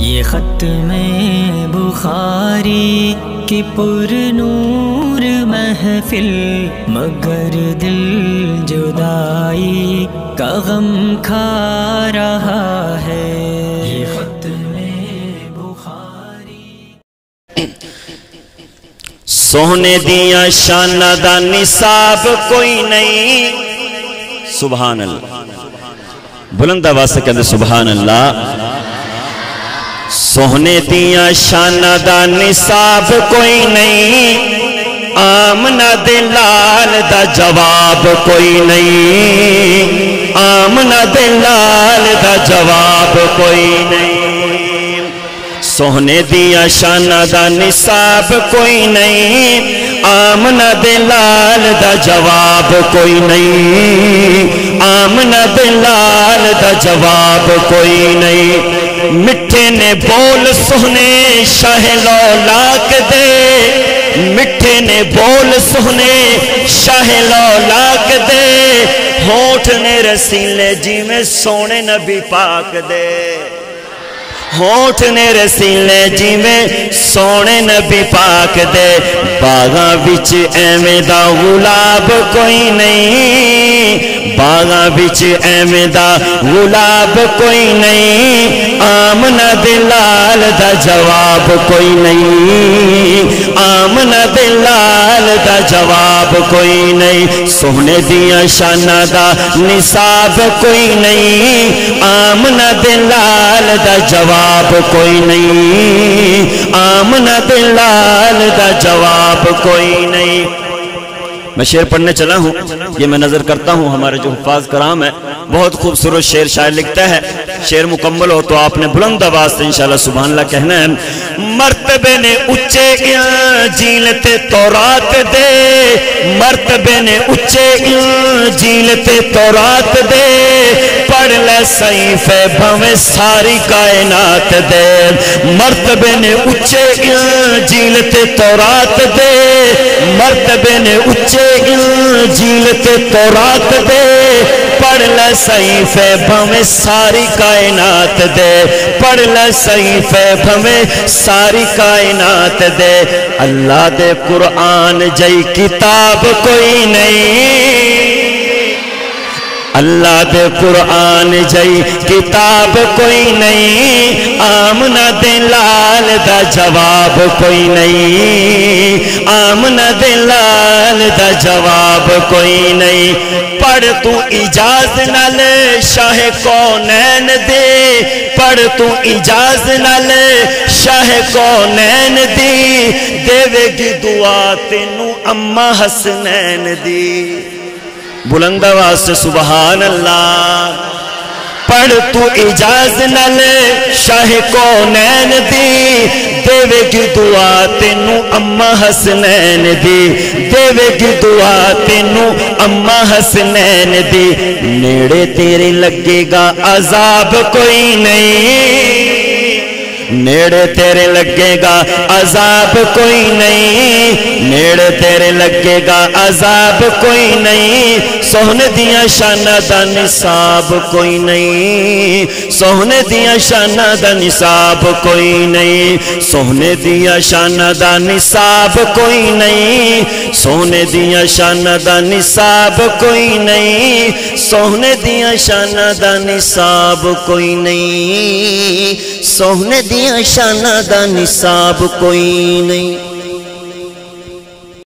یہ ختم بخاری کی پر نور محفل، مگر دل جدائی کا غم کھا رہا ہے۔ یہ ختم بخاری سونے دیاں شانہ دا نصاب کوئی نہیں۔ سبحان اللہ، بلند آواز سے کہتے سبحان اللہ۔ سونے دیاں شانہ دا نصاب کوئی نہیں، آمنہ دے لال دا جواب کوئی نہیں، آمنہ دے لال دا جواب کوئی نہیں۔ سونے دیاں شانہ دا نصاب کوئی نہیں، آمنہ دے لال دا جواب کوئی نہیں، آمنہ دے لال دا جواب کوئی نہیں۔ مٹھے نے بول سونے شاہ لولاک دے، مٹھے نے بول سونے شاہ لولاک دے، ہونٹ نے رسیلے جی میں سونے نبی پاک دے، ہونٹ نے رسیلے جی میں سونے نبی پاک دے۔ باغاں وچ ایویں دا گلاب کوئی نہیں، باغاں وچ ایویں دا گلاب کوئی نہیں، آمنہ دے لال دا جواب کوئی نہیں، آمنہ دے لال دا جواب کوئی نہیں۔ سونے دیاں شانہ دا نصاب کوئی نہیں، آمنہ دے لال دا جواب کوئی نہیں، آمنہ دے لال دا جواب کوئی نہیں۔ میں شعر پڑھنے چلا ہوں، یہ میں نظر کرتا ہوں ہمارے جو حفاظ کرام ہیں، بہت خوبصورت شعر شاعر لکھتا ہے۔ شعر مکمل ہو تو آپ نے بلند آواز سے انشاءاللہ سبحان اللہ کہنا ہے۔ مرتبے نے اچھے انجیل تے تورات دے، مرتبے نے اچھے انجیل تے تورات دے، پڑھ لے صحیفے بھویں ساری کائنات دے۔ مرتبے نے اچھے انجیل تے تورات دے، مرتبے نے اچھے انجیل تے تورات دے، پڑھ لے صحیفے بھویں ساری کائنات دے، پڑھ لے صحیفے بھویں ساری کائنات دے۔ اللہ دے قرآن جئی کتاب کوئی نہیں، اللہ دے قرآن جئی کتاب کوئی نہیں، آمنہ دے لال دا جواب کوئی نہیں، آمنہ دے لال دا جواب کوئی نہیں۔ پڑھ تو اجاز نال شاہ کونین دے، پڑھ تو اجاز نال شاہ کونین دی، دے گی دعا تینوں اماں حسنین دی۔ بلند آواز سے سبحان اللہ۔ پڑھ تو اجاز نال شاہ کونین دی، دے گی دعا تینوں اماں حسنین دی، دے گی دعا تینوں اماں حسنین دی۔ نیڑے تیرے لگے گا عذاب کوئی نہیں، نیڑے تیرے لگے گا عذاب کوئی نہیں، نیڑے تیرے لگے گا عذاب کوئی نہیں۔ سونے دیاں شانہ دا نصاب کوئی نہیں، سونے دیاں شانہ دا نصاب کوئی نہیں، سونے دیاں شانہ دا نصاب کوئی نہیں، سونے دیاں شانہ دا نصاب کوئی نہیں، سونے دیاں شانہ دا نصاب کوئی نہیں، سونے دیاں شانہ دا نصاب کوئی نہیں۔